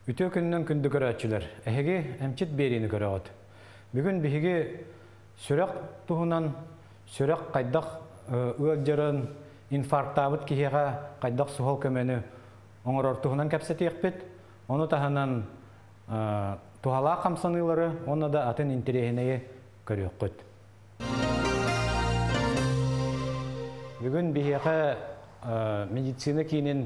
Үтө күннен күнді көрәтчілер. Әхеге әмчет берені көрәғыд. Бүгін біхеге сүрәк туғынан сүрәк қайдақ өәджерін инфарктабыт кихеға қайдақ сұхал көмені оңырор туғынан кәпсеті еқпет. Оны тағынан туғала қамсанылары, оны да атын интерегенеге көрек қөт. Бүгін біхеға медицина кейінен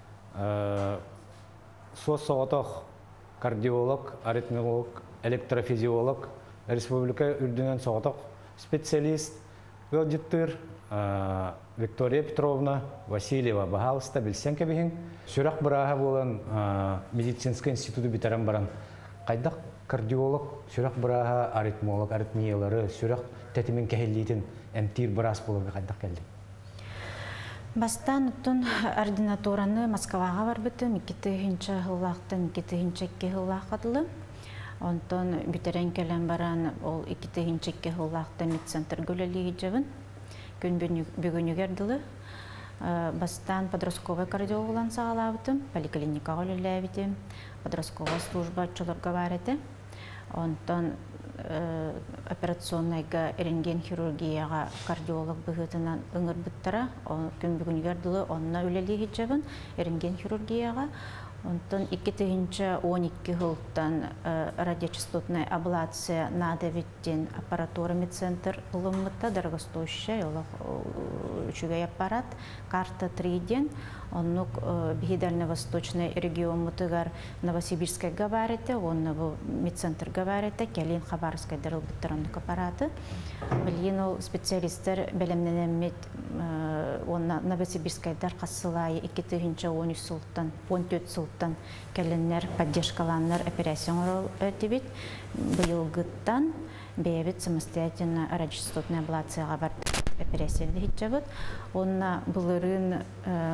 соғытық кардиолог, аритмолог, электрофизиолог, республика үрдінен соғытық специалист ғылжыттыр Виктория Петровна Васильева бағалыста білсен кәбіген. Сүрақ бұраға болан медицинский институты бітаран баран. Қайдақ кардиолог, сүрақ бұраға аритмолог, аритмиялары, сүрақ тәтімен кәхелейтін әмтир бұрас болуға қайдақ кәлді. Бастан ұттын ординатураны Москваға бар бітім, 2-ші ғылақтан 2-ші ғылақ адылы. Онтан бүтерен кәлен баран ол 2-ші ғылақта медцентр көлелігі жабын. Күн бүгінігерділі. Бастан подростковый кардиологлан сағалабытым, поликлиника көлелі подростковая служба чолырға бар еті. Онтан операционныйға рентген хирургияға кардиолог бұғытынан ұңыр бұттара, күн бүгінігерділі онына өлелігі жабын, рентген хирургияға. Онтан 2-12 ғылттан радиочастотная аблация надавиттен аппаратура медцентр ұлымытта дорогостоящая үшігай аппарат, карта 3-ден, оннук Дальневосточный регион мұтығар Новосибирская габариты, онны бұл медцентр габариты, кәлін Хабаровская дырылбыттырындық аппараты. Білген ол специалистер бәлемненемет Новосибирскайдар қасылайы 2-13 сылттан, 14 сылттан кәлінлер, поддержкаланлар операциялар өтебет. Бұйылғыттан бәйбет самостоятельно радиочастотная аблацияға бар операцияларды хитчабыд. Онна бұлырын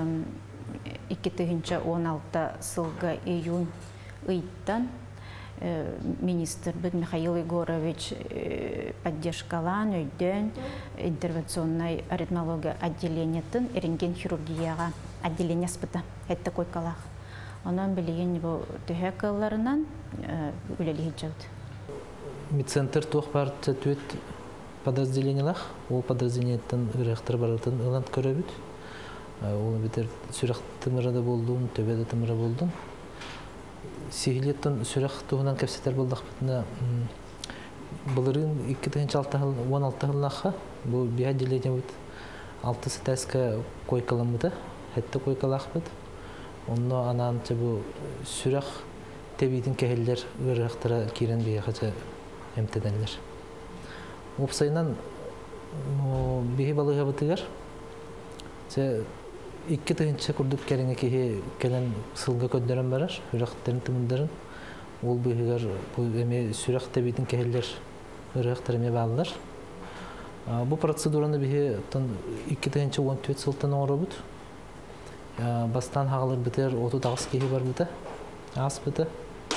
2-16 сылға июнь ұйттан министр Михаил Егорович поддержкалан өйден интервенционной аритмология отделениетін рентген хирургияға отделение спыта әтті койкалақ. Онан білеген бұл түйекаларынан өлелі хиджауд. Медцентр тоқ бар түет подразделениялақ, ол подразделениеттен үректір баратын ұлан көребіт. Оны бітер сүрақ тымырада болдым, төбеді тымыра болдым. Сихилеттен сүрақ туғынан кәпсетер болдық бітіне бұлырын 2-16 ғылнаққа бұл бия делене бұд 6 сәтәскі койкалым бұды, әтті койкалақ бұд. Онны ананчы бұл сүрақ тәбейдің кәхелдер үріқтіра керен бия қача әмтеденлер. Опсайынан бейі балыға бұтығар 2-ші күрдік кәріңе кейі кәлін сылға көндерін барар, үріқтерін тымындарын. Ол бұйығар сүрақ тәбейдің кәхелдер үріқтеріме бағылар. Бұл процедураны бейі 2-14 сылтан оңыры бұд. Бастан хағылыр бітер 30 кейі бар бұды, ас бұды.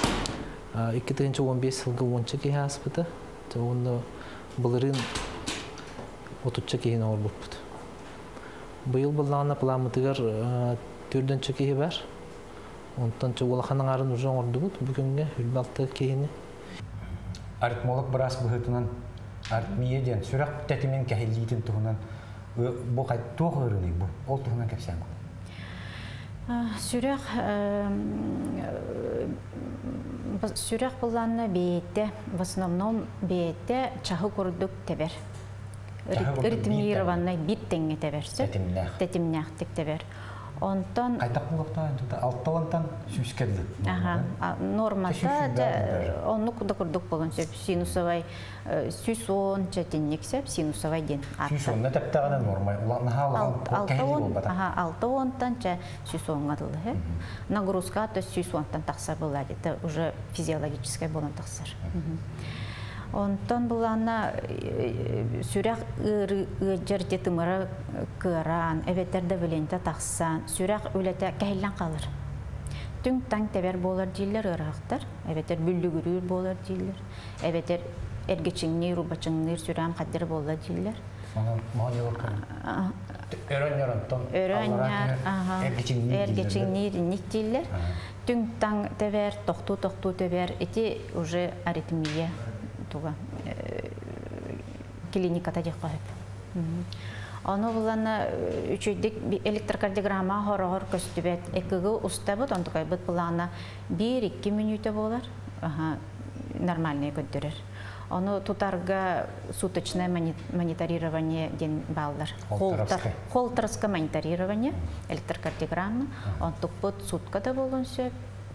2-15 сылға 10 кейі ас бұды. Оны бұлырын 30 кейін оңыр бұд бұд. Бұйыл бұлағына пыламытығар 4-ші кейі бар. Онтан олақаның арын ұжан орды бұд, бүгінге үлбалты кейіні. Аритмолог бірас бұғытынан аритмиеден сүрақ тәтімен кәхелейтін тұғынан бұл қайт тоғы өріней бұл, ол тұғынан кәпсен бұл? Сүрақ бұлағына бейетті, в основном бейетті чағы көрдік тәбер. Ритмированный бит теңге тәберсі. Тәтімнәқ тек тәбер. Онтан... Қайтақ болықта, алтталантан сүйіскерді. Нормата, оны күді күрдік болын сөп. Синусовай сүйсон чәтіннек сөп, синусовай ден. Сүйсонна тәптіғана нормай. Алты онтан сүйсон ғадылы. Нагрузка сүйсонтан тақсар болады. Это уже физиологическая болын тақсар. Онтан бұлана сүрақ үргер тетімірі кыран, әветтерді біленті тақсан, сүрақ өлеті кәйлен қалыр. Түн таң тәбер болар дейлер ұрақтар, әветтер бүлігірір болар дейлер, әветтер әргечіңнер, ұбачыңнер сүрам қаддер болар дейлер. Өрөннер, эргечиңнир ниттиллер. Түң таң тебер, тохту тебер, эти уже аритмия туга клиниката дек кайып. Аны булана үчөйдик электрокардиограмма хорогор көстүбет, экиге устабыт, онтукай быт булана 1-2 минута болар. Нормальный көттөрөр. Аны тутарга суточное мониторирование ден балдар. Холтерское мониторирование, электрокардиограмма. Он тупот суткада болгон сөп,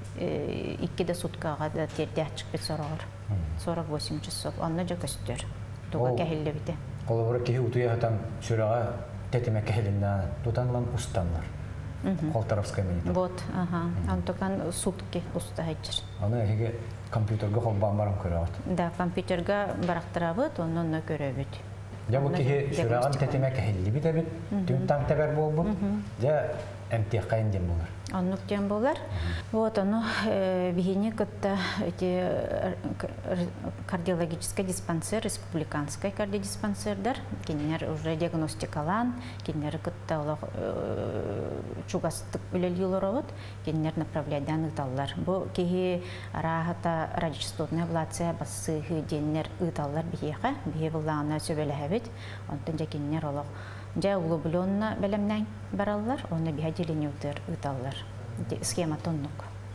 2 суткага да тердячик бит сорогор. 48 часов. Аны жа көстөр. Туга кехилле бите. Колобора кехи утуя хатан сүрага тетеме кехилинна тутанлан устанлар. Холтеровское мониторирование. Вот, антокан сутки устайчыр. Аны эге компьютерге холбан барам көрөт. Да, компьютерга барактырабыт, онун көрөбүт. Я бу кихи сүраган тетеме кехилли бит бит. Түн таң тебер болбу. Я эмтих кайын дем болар. Оннук дем болар. Вот оно бигини кытта эти кардиологический диспансер, республиканский кардиодиспансердар, кинер уже диагностикалан, кинер кытта олох чугастык үлелилоровот, кинер направляйдан ыталлар. Бу кихи арахата радиочастотная аблация бассыхы деннер ыталлар бихеха, бихе буллана сөбелехебит, онтон же кинер олох жа углубленно белемнен бараллар, оны биһаделене утыр ыталлар. Схема тоннук.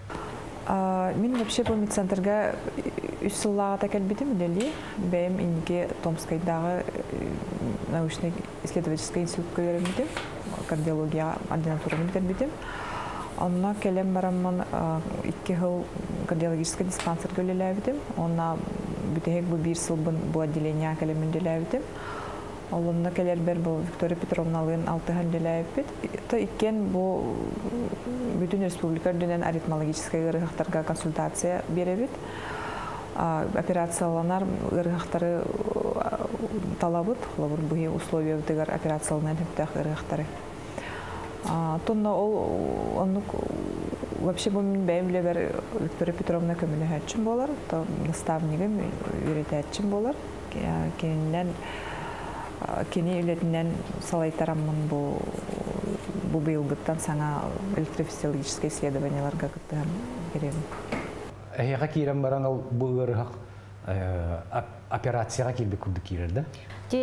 Мен вообще по медцентрга 3 жылларда келбедим, дели. Бем инге Томскайдагы научный исследовательский институтка беремдим. Кардиология ординатураны келбедим. Онна келем барамман 2 жыл кардиологический диспансер келелебдим. Онна бүтек бу 1 жыл бу отделение келемин делебдим. Олонна келер бер бу Виктория Петровналын 6 ханделайбит. Та иккен бу бүтүн республика дөнен аритмологический ырыхтарга консультация беребит. Операцияланар ырыхтары талабыт, лабыр бу условия бүтегер операцияланар хептах ырыхтары. Тонна ол онук вообще бу мен бәймле бер Виктория Петровна көмөлө хатчым болар, та наставнигим үйрөтәчим болар. Кеннен кени үлетинен салайтараммын бу быйылгыттан саңа электрофизиологическое исследованияларга кыттан берем. Эһега кирен баран ал бу ырыхак операцияга килби курду кирер да?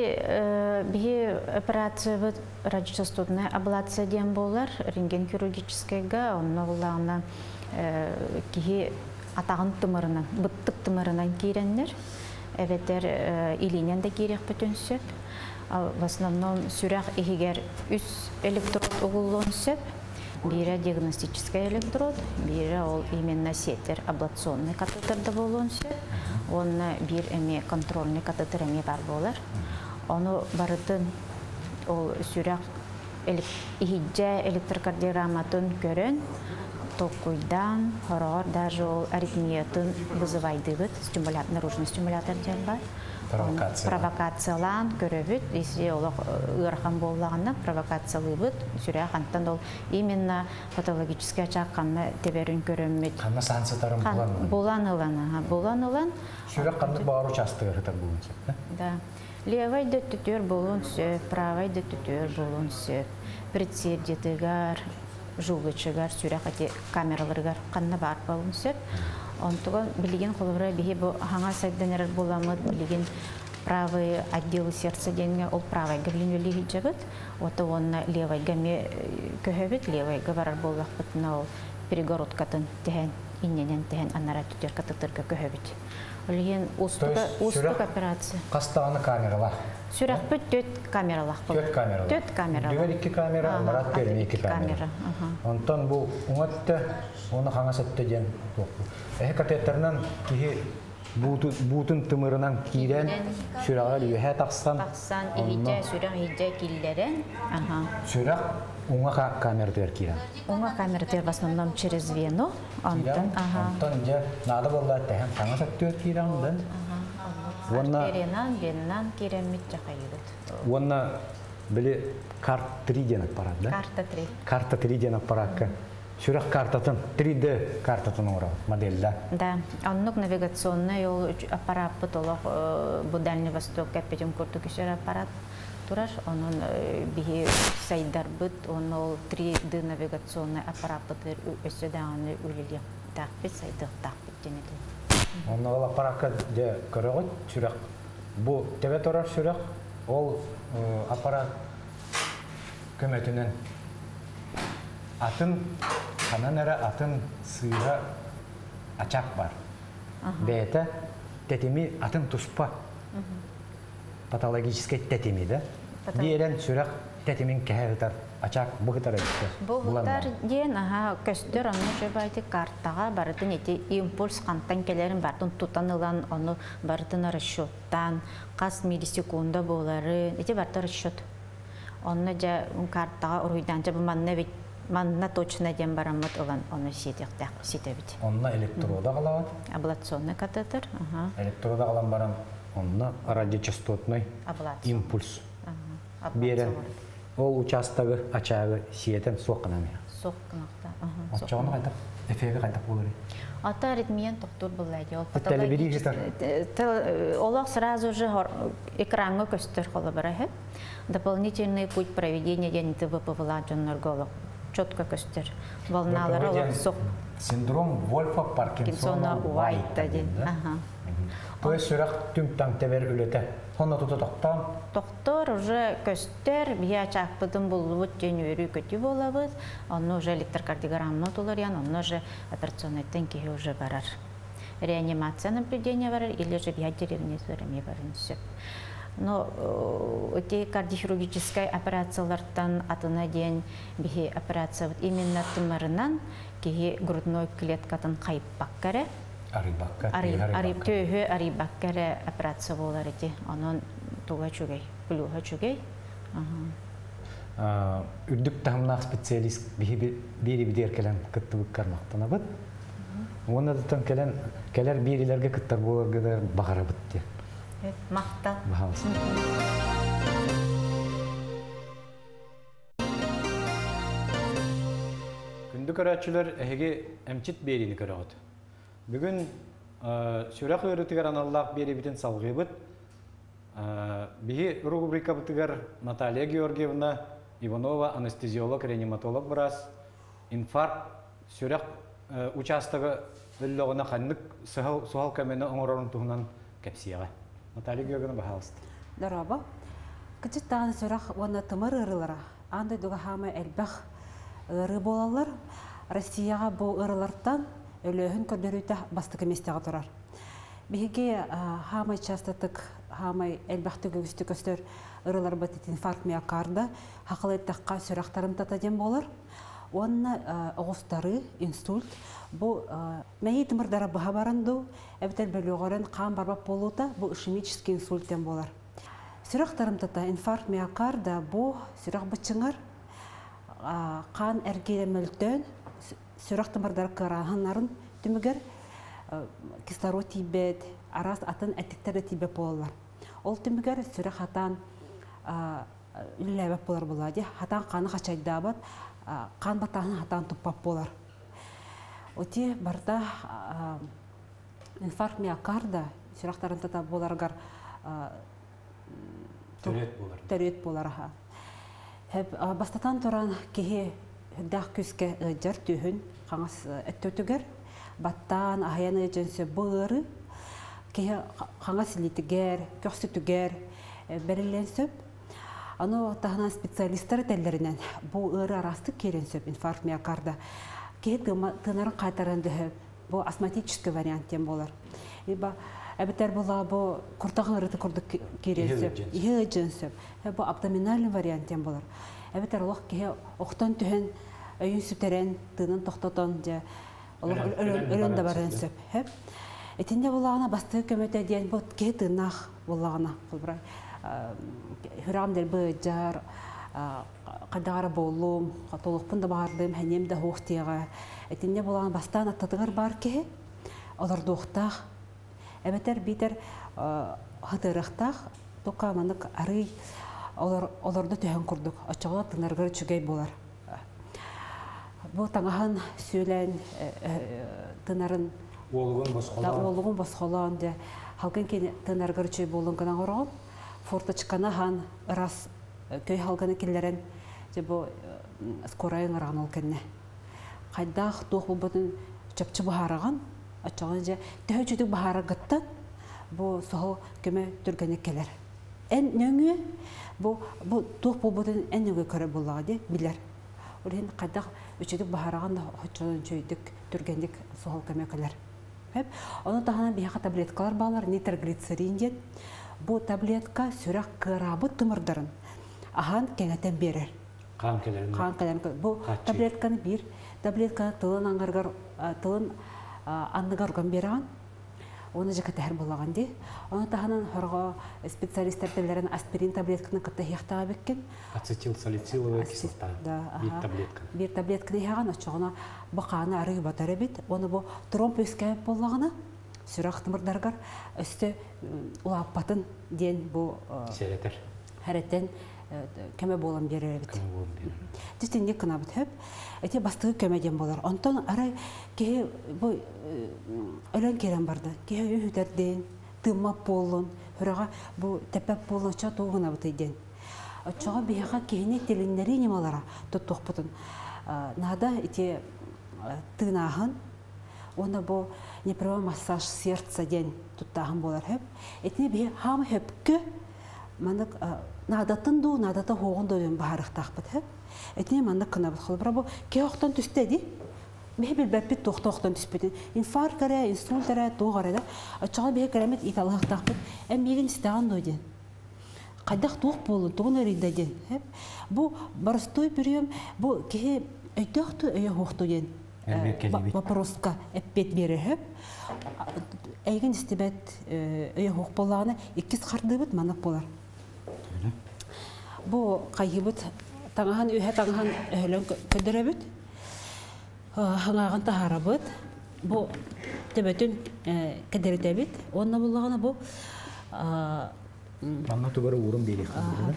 Бихи операция вот радиочастотная аблация дем болар, рентген хирургическийга, онно буллагына кихи атагын тымырынан, быттык тымырынан киреннер. Эветер илинен де кирек бүтүнсөп. В основном сүрәк ихигер 3 электрод угуллонсөп, бире диагностический электрод, бире ол именно сетер аблационный катетерде болонсөп, онна бир эме контрольный катетер эме бар болар. Оны барытын ол сүрәк ихиджә электрокардиограмматын көрөн, токуйдан, хорор, даже ол аритмиятын вызывайдыбыт, наружный стимулятор ден бар. Провокациялан көрөбүт, если ол ырхан боллагына провокациялыбыт, сүрәк антан ол именно патологический чакканны теберин көрөммүт. Канна сансытарын болан. Сүрәк канды баару частыгы хытар болунчу. Да. Левай да түтөр болун сөп, правай да түтөр болун сөп. Предсердетигар, жулгычыгар, сүрәк ати камераларгар канна бар болун сөп. Онтуган билеген холовра бихи бу хаңа сайданер боламыт, билеген правый отдел сердца денге ол правый герлинвели хиджабыт, ота онна левай гаме көһөбит, левай гаварар боллақпыт на ол перегородкатын тehen, инненен тehen аннара түтер катытырга көһөбит. Олеген устук операция. Кастаганы камералар. Сүрәк бүт 4 камералар бол. 4 камералар. 4 камералар. Дүгел 2 камера, марат берен 2 камера. Онтон бу уңатты, оны хаңасатты ден тоқпу. Катетернан кихи бутун тымырынан кирен сүрәгә лүйә тақсан. Тақсан, ихиджә, сүрәк ихиджә киллерен. Сүрәк уңа камера тер кирен. Уңа камера тер в основном через вену. Онтон же надо болла тәһәм хаңасатты кирен да. Веннан киремит жақайырыд. Онна біле карт 3 ден аппарат, да? Карта 3. Карта 3 ден аппаратка сүрәк картатын, 3D картатын орал моделда. Да, оннук навигационный ол аппарат бутолок бу Дальний Восток кәппетен көрдік үшер аппарат турар, onun bihi сайдар бут, он ол 3D навигационный аппарат бутыр өсі дағаны үлілі тақпет, сайдық тақпет денеді. Оны ол аппаратқа де көріғыт сүрәк. Бу тебе торар сүрәк, ол аппарат көмөтінен атын, қанан әрі атын сыйға ачақ бар. Бәйті тәтемі атын тұспа. Патологический тәтемі да. Дейрен сүрәк тәтемін кәйітар ачақ бұғытар өтті. Бұғытар дейін көстер оны жөбайды карттаға барытын еті импульс қанттан келерін бартын тұтанылан оны барытын расчеттан қас миллисекунда болары еті барты расчет. Оны жа карттаға ұрыйдан жа бұл манна точно дем барамат olan onu сетебит. Онна электрода қалауын? Абляционный катетер. Электрода қалан барам, онна радиочастотный импульс. Берен, ол участағы ачағы сиетен соққынамия. Соққынақта. Отчағыны қайтақ, эфеге қайтақ болыр. Ата аритмиян тоқтур бұлайды. Олақ сразу же экранға көстер қолы барахы. Дополнительный путь проведения генитивы повыладжаннарголог. Четко көстер. Волналары олақ соқ. Синдром Вольфа-Паркинсона Уайта ден. То есть сүрәк түмтан тәбер үлеті. Сонда тұты тоқтан? Тоқтор уже көстер, бия чақпыдың бұлуыт жен өрі көті болабыз. Оны уже электрокардиограмма тұлыр, оны уже операционеттен кейі уже барар. Реанимация наблюдения барар, или же бия деревне сөреме барын сөп. Но эти кардиохирургической операциялардан атына ден бихи операция именно тымырынан кейі грудной клеткатын қайып баққары. Ариб түйі арибаккары операция болар еті. Оның туға чүгей, плюға чүгей. Үрдік тағымнақ специалист бері-бедер кәлін күтті бұққармақтана бұд. Оны тұтын кәлер берілерге күттір боларғыдар бағара бұд. Мақта. Бағалысын. Күнді көрәтшілер әйге әмчет беріні көрәғыд. Бүгін сүрәқ өрітігер аналлақ бері бітін салғы бұд. Бігі рубрика бұтығар Наталья Георгиевна Иванова, анестезиолог, реаниматолог біраз. Инфаркт сүрәқ участығы өлліғына қаннық суғал көмені оңырарын тұғынан кәпсияға. Наталья Георгиевна, бағалысты. Дараба. Күчет тағаны сүрәқ оны тымыр ұрылара. Андай дуға хамы әлбәқ ұры болалар. Россияға бұл ұрылардан өлөһүн көрдөрүтә бастык местеге турар. Биге хамай частатык, хамай элбахты гөгүстү көстөр ырылар батит инфаркт миокарда, хакылыттакка сүрактарым татаден болар. Онна оғыстары, инсульт, бу мәйит мырдара баха баранду, әбітел бөлігорен қан барбап болута, бу ишемический инсульттен болар. Сүрактарым тата инфаркт миокарда, бу сүрак бычыңар, қан әргелемөлтөн, сүрақтың бардар қырағынларын түмігер кислород тибет, арас атын әттіктері тибет болалар. Ол түмігер сүрақ хатан үліләбәп болар болады. Хатан қаны қачайда бат, қан батағын хатан тұппап болар. Оти барда инфаркт миокарда сүрақтарын тата боларғар төрет болар. Бастатан тұран кеге Дақ күске жар түйін қаңыз әттөтігер, баттан ағаяны жөнсі бұғыры, қаңыз литігер, көксүтігер бәрілен сөп. Аны тағынан специалистері тәлдерінен бұл ұры арасты керен сөп, инфаркт миокарда. Кеге тынарын қайтаран дөйіп, бұл астматический варианттен болар. Әбітер бұла бұл құртағын ұрыты күрді керен сөп, егі жөн сөп. Бұл абдоминальный варианттен болар. Әбітер олық кеге оқтан түхін өйін сүтерен, тынын тоқтатан, өлін да барын сөп. Этінде болағына бастығы көмөті дейін бұл кеге тынақ болағына. Хүрағымдер бұл жар, қадағары болуым, толықпын да бағардым, әнем да хоқтиға. Этінде болағына бастан аттатығыр бар кеге, оларды оқтақ. Әбітер бейтер ғытырықтақ, тоқаманық арый, оларды түйен күрдік, açıqla тынарғыр чүгей болар. Бу таңахан сөйлән тынарын Олугун да босқола. олугун басхолан де халкын кен тынаргар чөй болун гына горон форточкана хан раз көй халганы киллерен же бу скорая ңарган ол кенне кайдах тух бутун чапчы бахараган ачаган же төһөчүдүк бахара гыттан бу сохо көмө түргәне келер эн нөңү бу тух бутун эн нөңү көрө буллага де билер Олен кайдах үчүдүк бахараган да хоччон чөйдүк түргәндик сохо көмө келер Оны тағынан бияқа таблеткалар балар, нитроглицерин ден. Бұл таблетка сүрәк қырабы тымырдарын. Ахан кәңәтен берер. Қан келерін. Бұл таблетканы бір, таблетканы тылын аңғарғар, тылын аннығарған бераған. Оны жеке тәр болаған де. Оны тағынан хорға специалистер тілерін аспирин таблетканы қытта яқтаға беккен. Ацетилсалициловая кислота. Bir таблетка. Bir таблетканы яған açığına бақаны арығы батары бет. Оны бұл тромб өскәйіп болағына сүрақ тымырдарғар өсті ұлаппатын ден бұл әреттен көмі болан берер бет. Жүстен не қына бет өп, әте бастығы көмеден болар. Онтан арай кеге бұл өлен керен барды. Кеге үйтерден, тымап болын, үраға бұл тәпәп болын ұча тоғына бұты ден. Ұчаға бияға кегіне телінлері немалара тұттық бұтын. Нада әте тынағын, оны бұл непрямой массаж сердца ден тұттағын болар өп. Әтіне бия хамы өпкі Мандык надатын ду, надата хоғын дөйін бағарықтақ бұд. Әтіне мандык қына бұд қолы. Бұра бұл кей оқтан түстеді. Бе білбәппет тоқта оқтан түспетін. Инфаркт әрі, инсульт әрі, тоқ әрі. Ачаға бе кәрәмет италықтақ бұд. Әм еген істеген дөйден. Қайдақ тоқ болын, тоғын өрейден. Бұл барыстой бүрем, бұл кей өйдіқті өйе хоқты ден. Вопроска әппет берер. Әйген істебет өйе хоқ болағына 2 қарды бұд манық болар. Бұл қайыбыт таңахан өйе таңахан өйлен көдірі бүт. Хаңағын тахара бұт. Бұл төбетін кәдірі бүт. Онына болағына бұл... Манна түбірі орын берек.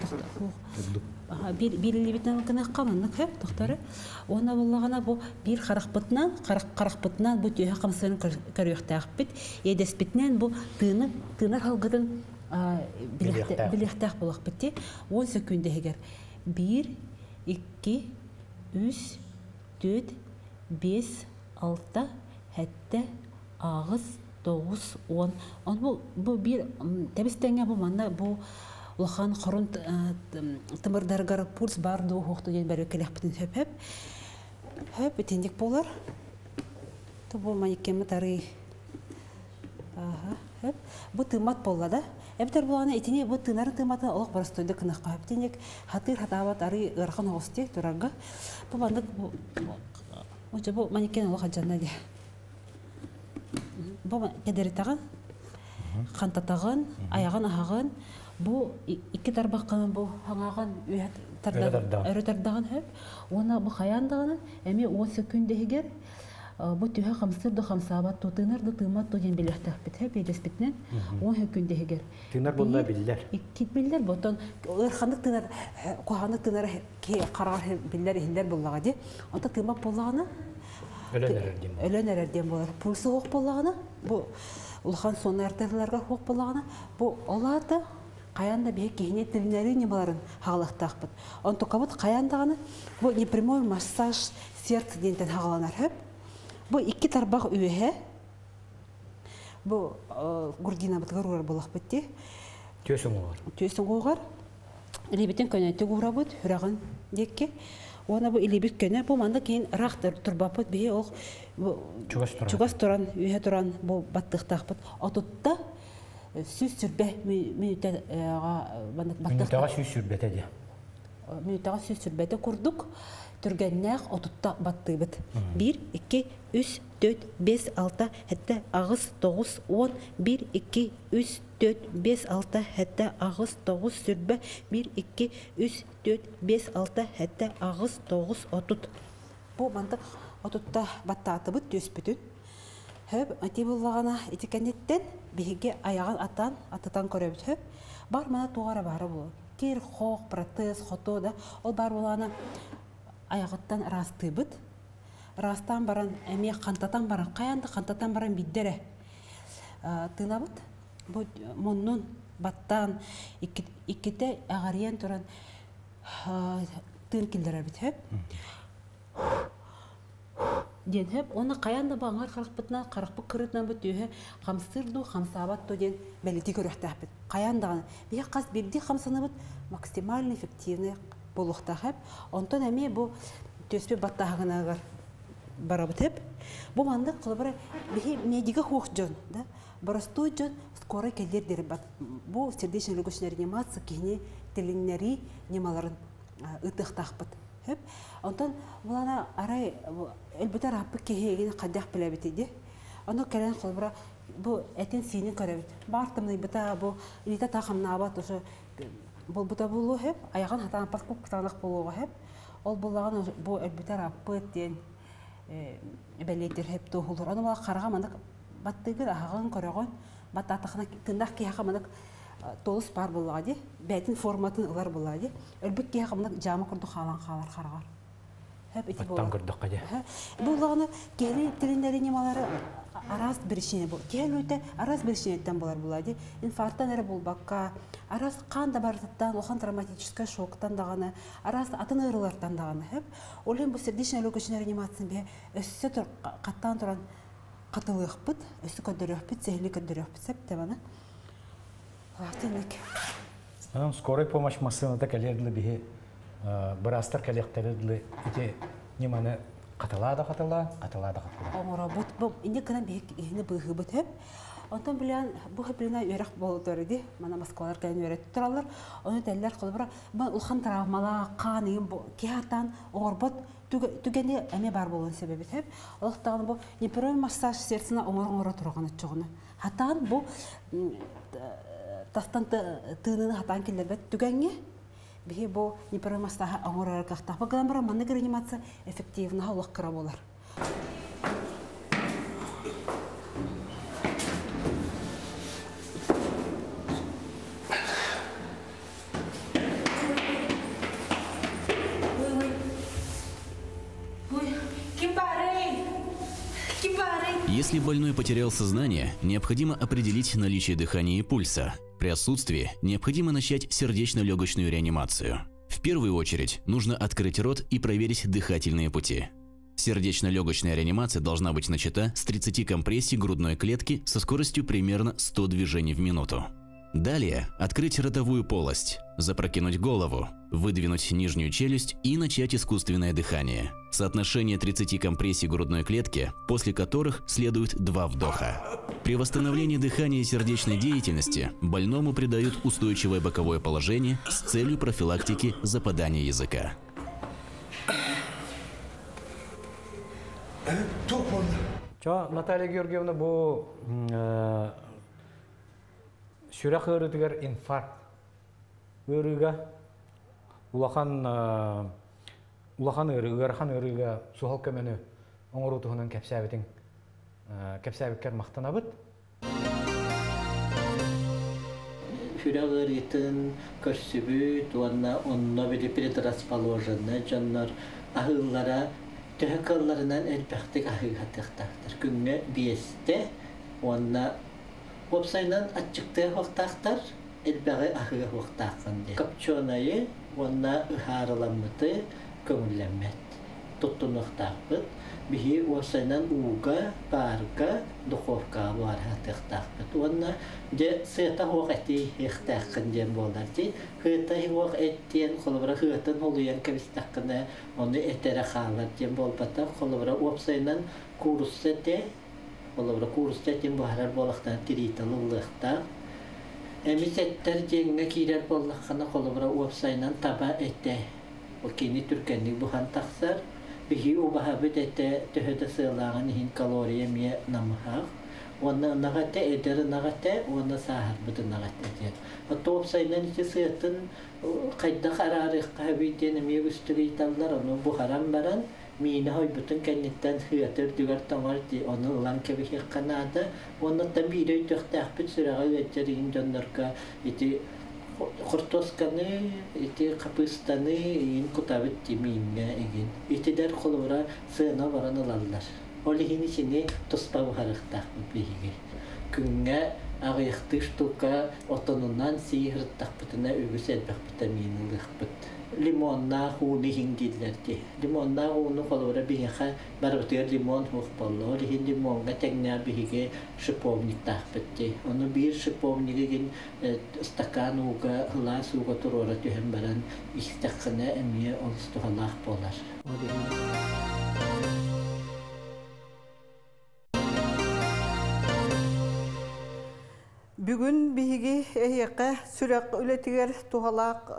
Белілі бітінен қынаққа маннық өп, тоқтары. Онына болағына бұл бір қарақ бұтынан бұл өйе қамсырын көріқті ақ бүт. Едес бітінен бұл тынар халғыдың білектәк болақ бітті. 10 секунде егер. 1, 2, 3, 4, 5, 6, 7, ағыз, 9, 10. Бұл бір тәбістәңе бұл манна бұл ұлған құрын тымырдарғар пульс бар ду хоқты ден бәрі келек бітін хөп. Хөп, бітендік болар. Бұл манекемі тары. Бұл тымат болады. Әбітер болғаны етіне бұл тынарын тыматы олық барыстойды қынаққа. Әбітенек хатыр хатабат ары ұрқан оғыстек тұрарға. Бұл бандық бұл манекен олық аджанна де. Бұл кәдері тағын, қантатағын, аяғын ағағын. Бұл 2 тарбаққанын бұл хаңағын өрі тардағын өп. Оны бұл қаяндағын әме 10 секунде егер. Бұл түйе қамсырды қамсабат, тұтынырды тұймат тұйын біліқтақ бітіп, елес бітінен 10 секунде егер. Тынар бұнда білдер. Білдер бұтын, ұрқандық тынар, қоғандық тынар қарағар білдер ехілдер болаға де. Онта тұймат болағына өлен әрерден болар. Пульсы оқ болағына, бұл ұлған соны әртерлерге оқ болағына, бұл оларды қаянда бе кейіне тілінері немаларын хағалақтақ бұд. Онты қабыт қаяндағына, бұл непрямой массаж сердце дентен хағаланар өп. Бұл 2 тарбақ үйе, бұл гурдина бұтығар ұғар болақ бітті. Төсің оғар. Төсің оғар. Илебеттен көнәті ұғыра бұд, үрағын декке. Оны бұл илебет көне, бұл манда кейін рақтыр тұрбап бұд, бейе оқ чугас тұран, үйе тұран бұл баттықтақ бұд. Отытта сүз сүрбе минутаға сүз сүрбеті де. Минутаға сүз сүрбеті құрдық. Түргеннәқ отутта батты бұд. 1, 2, 3, 4, 5, 6, 7, ағыз, 9, 10, 1, 2, 3, 4, 5, 6, 7, ағыз, 9, сүрбе, 1, 2, 3, 4, 5, 6, 7, ағыз, 9, отут. Бұл бандық отутта батта аты бұд, төс бүтін. Хөп, әте болағана етекенеттен бейге аяған атытан көрі бүд. Хөп, бар мана туғара бары бұл. Кер, хоқ, протез, хото да, ол бар болағана аяғыттан расты бұд. растан баран, әме қантатан баран, қаянды қантатан баран биддері. Тынабыт, бұл мұнның баттан, иккеті ағариян тұран тын келдірер біт, ден хеп, оны қаянда бағаңар қарақпытынан, қарақпы күрітінен бұт өйі қамсырду, қамсабатту ден бәлеті көріқтақ біт. Қаяндағын, бейі қас берді қамсаны бұт максимально эффективный болуқтақ хеп. Онтан әме бұл төспе баттағынағар бара бұт хеп. Бұл маңда қылыбыры бейі медиға хоқ жон, барастой жон скорой кәлдер дері бат. Бұл сердечно-легочная реанимация кейіне тіліннері немаларын ұтықтақ бұт. Онтан бұлана арай әлбітер аппы кехегені қаддақ білі бітеді. Оны кәлен қолбыра бұл әтен сенен көрі біт. Бартымны бұта бұл үліта тақымна абат ұшы бұл бұта болу хеп, аяған хатан апас көп қытанық болуға хеп. Ол бұлаған бұл әлбітер аппы ден бәлетер хеп тоғылыр. Оны бұла қарға мандық баттығыр ағағын көріғын, бат атақына тыңдақ кейаға мандық толыс бар болады, бәйтін форматын ұлар болады. Әлбік кейаға мандық жамы күрді қалан қалар қарғар. Баттан күрді қаде. Бұлағыны келі тіліндері немалары араз бірішіне бұл. Келі өте араз бірішінеттен болар болады. Инфарктан әрі бұл баққа, араз қан да барытыттан, оған травматический шоктан дағаны, араз атын ұрылардан дағаны. Олен бұл сердечно-легочная реанимациясын бе өсі тұр қаттан тұран қатылық бұд, өсі көдірек бұд, зәхілі көдірек бұд, сәптеманы. Скорой помощь машинада кәлерділі бігі бірастар кәлектәрділі үте неманы қатылада. Оңыра бұд, инде кінен бейіні бұғы бұд өп. Онтан білен, бұғы біліне өйрақ болуды өреді, мана Москвалар кәлін өйретті тұралар. Оны тәлілер қолы бұра, бұл ұлхан травмала, қан, кейаттан, оғыр бұд, түгенде әме бар болуын себебі өп. Олықтағын бұл непірой массаж сердцена оңыр тұрғаны чоғыны. Хатан бұл тастан тыынын хатан келдербет түгенге, бейі бұл непірой массажа оңыр арқақтақ. Бұғыдан бұра маннық реанимация эффективна олық қыра болар. Если больной потерял сознание, необходимо определить наличие дыхания и пульса. При отсутствии необходимо начать сердечно-легочную реанимацию. В первую очередь нужно открыть рот и проверить дыхательные пути. Сердечно-легочная реанимация должна быть начата с 30 компрессий грудной клетки со скоростью примерно 100 движений в минуту. Далее открыть ротовую полость, запрокинуть голову, выдвинуть нижнюю челюсть и начать искусственное дыхание. Соотношение 30 компрессий грудной клетки, после которых следует 2 вдоха. При восстановлении дыхания и сердечной деятельности больному придают устойчивое боковое положение с целью профилактики западания языка. Наталья Георгиевна, бұл сүрәқ өрітігер инфаркт өріға, улахан өріға суғал көмені оңыр ұтығынан кәпсәбіткер мақтана бұд. Сүрәқ өретін көрсібіт, онына бері предрасположены жаннар ағыллара төхекаларынан әлбәқтік ағығаттықтақтыр. Күнге бесте, онына Опсайнан атчықты хоқтақтар, әлбәғі ақыға хоқтаққан де. Капчонайы, онна ұхарыламыты көңілләмет. Тұттынықтақпыт, бігі опсайнан уға, барға, дұқовқа бар хаттықтақпыт. Онна де сыйта хоқ әті еқтаққын ден болдар де. Хыта хоқ әттен, қолыбыра хытын олуян кәбістаққына, оны әтәрі қалар ден болбата, қолыбыра опсайнан курсы де, Олабыра курстатин бахарар болақтан тириталылықта. Әмісеттер жеңге кейрер болаққана қолабыра уапсайнан таба әтті. Окені түркенlik бұхан тақсар. Бігі обахабыт әтті түхіді сылағын хин калория мие намыхақ. Оны нағатты әдері нағатты, оны сағар бұды нағатты әдер. Отты уапсайнан ісі сыйтын қайда қарарыққа әбейден мие үстігі италдар, оны бұхаран баран. Мина хой бүтін кәнеттен хыятыр дүгер таңар ди, оны ұлан кәбіхе қанады. Оны табирей төқтәқпіт сүрәға өттерігін жонларға еті Хортосканы, ити капыстаны ин кутабыт тиминге эгин. Итидер холора сына баран алалар. Олихини сини тоспабы харыктак биги. Күнгө агыйыктыш тука отонунан сыйырттак бутына үгүсел бактаминылык бут. Лимонна хуны хиндилерди. Лимонна хуны холора биха барбытыр лимон хук болло. Олихин лимонга тегне биге шиповник тахпытти. Оны бир шиповнигин стакан уга глас уга турора төһөн баран истакына эмие олстухалах болар. Бүгүн биһиги эһиэкэ сүрэк үлэтигер тухалаак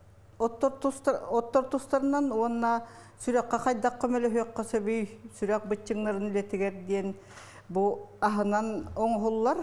оттор тустарынан онна сүрэкка хайдакка мөлөһөккө сөбүй сүрэк бычыңнарын үлэтигер диэн бу аһынан оңхуллар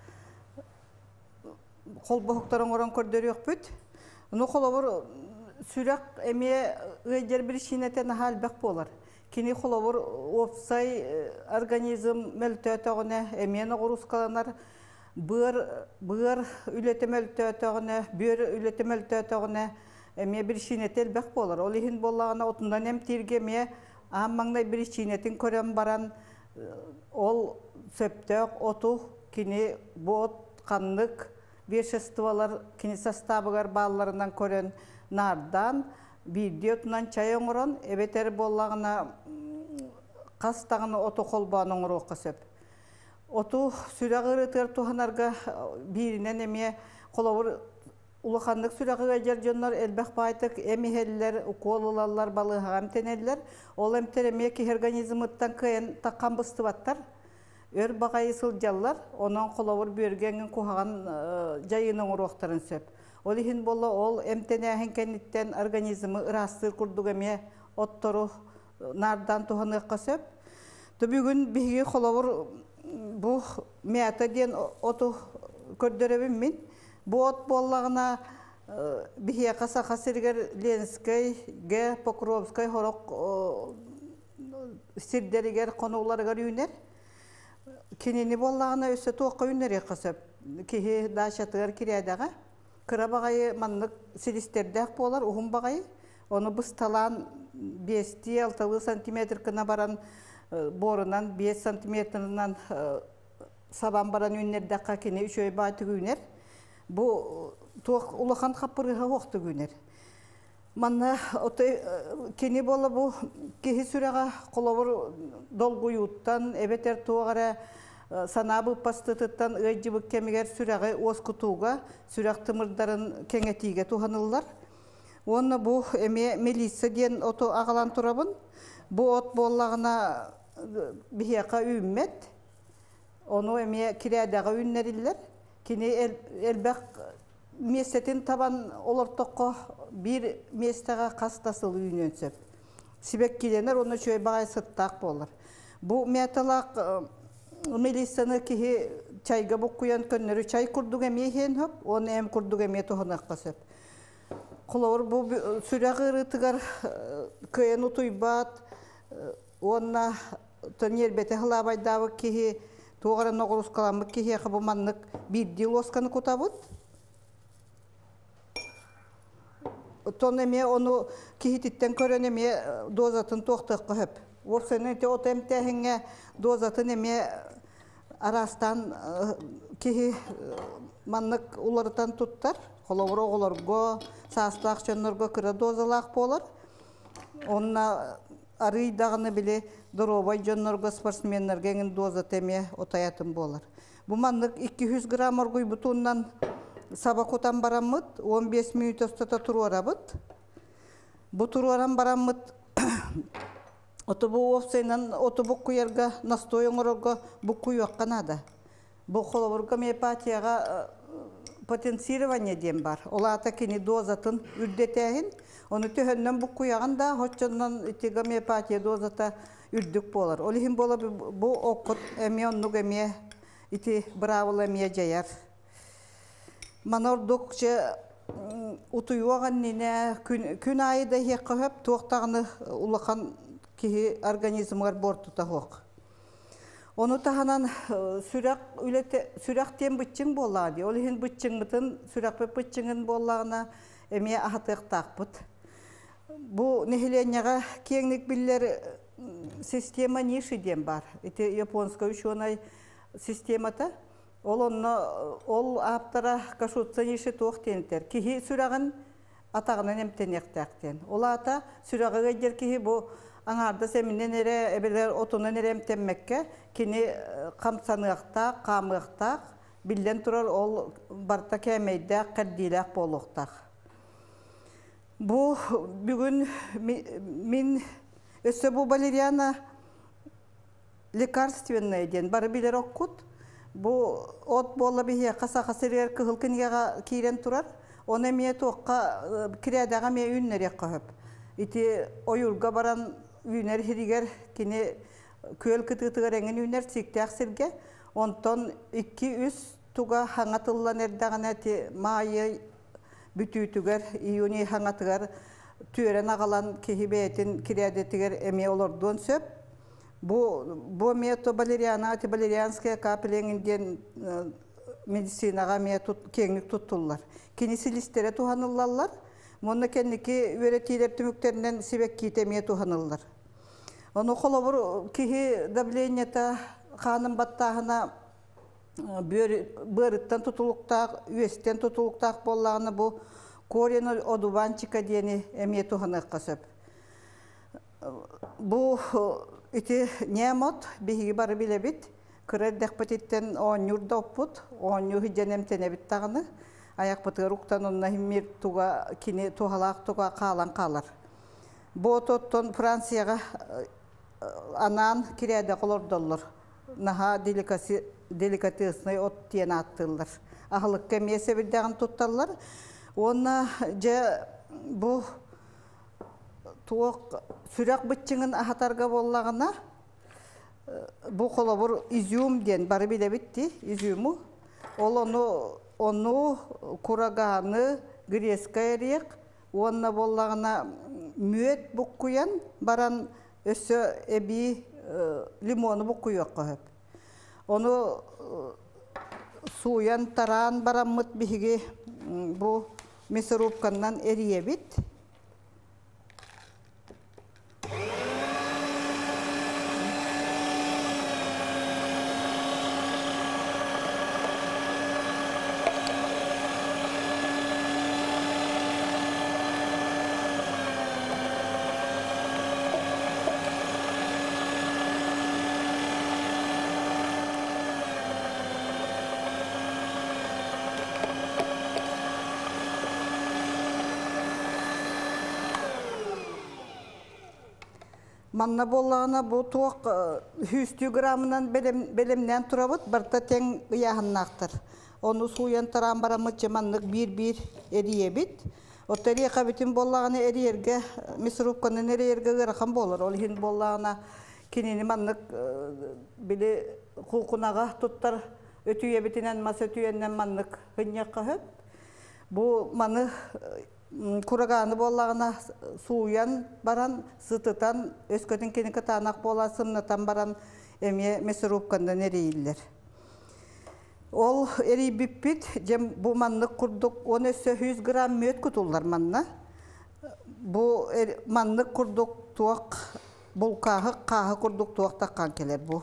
холбохуктарын орон көрдөрүөкпүт. Ну холобур сүрэк эмие ыйдер бир шинетен халбак болар. Кини холобур опсай организм мөлтөтөгүнө эмиени гурускаланар быр үлетемөлтөтөгүнө бөр үлетемөлтөтөгүнө эмие бир шинетел бак болар. Ол ихин боллагана отундан эмтирге ме аммаңдай бир шинетин көрөм баран ол сөптөк оту кини бот каннык веществолар кини составыгар балларынан көрөн нардан видеотунан чай оңорон эбетер боллагана кастагына оту колбоонун урукка сөп. Оту сүрагырытыр туханарга биринен эме колобур улахандык сүрагыга жер элбек байтык эмихеллер уколалар балыгам тенеллер ол эмтереме ки организмыттан кыйын таккан быстыбаттар өр багай сылжаллар онон колобур бергенин кухаган жайынын уруктарын сөп. Ол ихин болла ол эмтенехин кенниттен организмы ырастыр курдук эме оттору нардан туханыкка сөп. Бүгүн биги колобур бу мята ден оту көрдөрөбүм мен. Бу от боллагына бихия каса касыргер Ленскай, Г. Покровскай хорок сирдеригер конууларга үйнер. Кинини боллагына өсө тоокка үйнер касып. Кихи дашатыгар кирядага. Кырабагай маннык силистердек болар, ухум багай. Оны бысталан 5-6 сантиметр кына баран борунан 5 сантиметрынан сабан баран үйнердекка кини үшөй баты үйнер. Бу туак улахан капырыга оқты күнер. Манна кини бола бу кихи сүрага колобур долгуюттан эбетер туагара санабы пастытыттан ыйжыбык кемигер сүрага оскутууга сүрак тымырдарын кеңетиге туханыллар. Онна бу эме мелиса ден ото агалан турабын. Бу от боллагына бихияка үймет. Ону эме кирядага үйнериллер. Кини элбек местетин табан олортокко бир местега кастасыл үйнөн сөп. Сибек киленер оны чөй багай сыттак болар. Бу металак мелисаны кихи чайга букуян көннөрү чай курдук эме хен хоп, оны эм курдук эме туханакка сөп. Колор бу сүрагырытыгар кыйын утуйбат, онна төнербете хылабайдабы кихи туғара ноғырус каламы кихи қабыманлық бидди лосканы кутабыт. Тон эме оны кихититтен көрен эме дозатын тоқтық қып. Орсenen te otem tehenge dozatın eme arastan ki manlık ularıtan tuttar. Kolabora oğlargo, saaslak çönlergo kıra dozalak bolar. Onna arıydağını bile dorobay jönlergo sportsmenlergen dozat eme otayatın bolar. Bu manlık 200 gram orguy butundan sabak otan baramıt, 15 minut ostata turu arabıt. Bu turu aram baramıt Otobu ofsaynan otobuk kuyarga nastoyongorga bu kuyuak kanada. Bu kolorga mepatiyaga потенцирование дем бар. Олата кини дозатын үрдетәһин, оны төһөннән бу куяганда хоччоннан итега мепатия дозата үрдүк болар. Олихин бола бу окот эмионнук эме ити бравыл эме жаяр. Манордукча утуйуаган нене күн айда хеккөп токтагыны улахан ки организмгар бортута хок. Оны таханан сүрәк тем бытчың болады. Ол хин бытчың бытын сүрәк бытчыңын боллагына эме ахатык такпыт. Бу нехиленняга кеңник биллер система ниши дем бар. Ити японская ученая системата. Ол аптара кашутса ниши тоқтентер. Кихи сүрәгін атағынан емтенектәктен. Ол ата сүрәгіге жер кихи бу аңарда сәмінен әрі әбелер отынан әрі емтенмекке кені қамсанықтақ, қамықтақ, білден тұрар ол барта кәмейдәк, кәрдейләк болуқтақ. Бу бүгін мен өсі бу балериана лекарственная ден бары билер оккут. Бу от болла бихе қаса-қасырер кығылкынеға кейрен тұрар. Оны мие тоққа кірядаға мие үннерек қағып. Ити ойылға баран үнер хиригер кені көл кытығығыр әңін үнер сиктәк сірге. Онтон 2-3 туға хаңатылан әрдағын әті майы бүтүтүгер июни хаңатыгар түйерен ағалан кехибетин кирядетигер эме олордон сөп. Бу мето балериана, ати балерианская капелеңінден медицинага кеңік туттулар. Кенесі листере туханыллалар, монна кенники өретейлер түміктерінен себек кейте ме туханыллар. Оны қолабыр кехи давлениета ханым баттағына бөріттен тұтылықтақ, үестен тұтылықтақ болағыны бұл корені одуванчика дені әме тұғаныққа сөп. Бұл үті немот бейгі бары біле біт, күрер дәқпететтен оң юрда оппыт, оң юхи жәнем тәнебіт тағыны, аяқ бұтығыр ұқтан онына химмер тұға, кені тұғалақ тұға қалан қалар. Бұл тоттон Францияға анан кирәді қолордолыр. Наха деликатесный от тиен аттылар. Ахылық кәмесе бірдіғін тұтталар. Оны жа бұл туық сүрәк бұтчыңын ахатарға боллағына бұл қолы бұр изюм ден бары біле бітті, изюму. Ол оны кураганы грецка әрек, оны боллағына мүйет бұқ құян баран өсі әбі лимоны бұқ құйық қойып. Оны суян таран бараммыт бігі бұл мясорубканнан әрие бит. Манна боллағына бұл туық 100 грамынан белемнен тұрабыд, барта тең ұяғыннақтыр. Оны суян таран барамыд жаманлық бір-бір әрие бит. Оттария қабетін боллағына әриерге, мясорубканын әриерге ғырақын болыр. Ол хин боллағына кенені манлық білі құлқынаға тұттар өтуе бітінен мас өтуеннен манлық ғыннақ қағып. Бұл маны Кураганы боллағына суян баран, сытытан, өскөтін кені кытанақ бола сымнатан баран әме мясорубкандан әрейілер. Ол әрей біппет, жем бұл манлық күрдік, 10-100 грамм мөт күтулар манна. Бұл манлық күрдік туақ, бұл қағы күрдік туақ таққан келер бұл.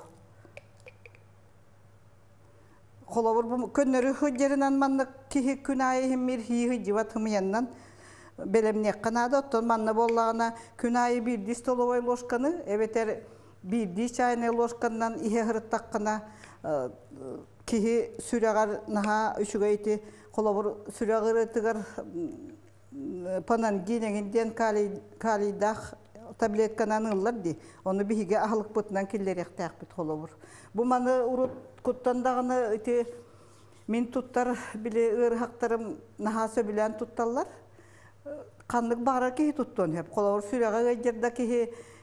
Қолауыр көннері хүддерінен манлық кехі күн айы хеммер хейі жеват хымияннан белемнек қанады, оттон манна боллағына күн айы 1 столовой ложканы, әбетер 1 чайный ложканнан ihe ғырыттаққына кехі сүрәғар наға үшігейті қолауыр сүрәғырытығар панан генегінден калийдақ таблетканан ұллар де. Оны бігі ағылық бұтынан келдерек тәқпет қолауыр. Бұл маны ұрыт құттандағыны мен тұттар біле ұрғақтарым наға сөбілен тұтталар. Қандық бағар кеге тұттон хеп. Қолауыр сүрәға ғайдерді кеге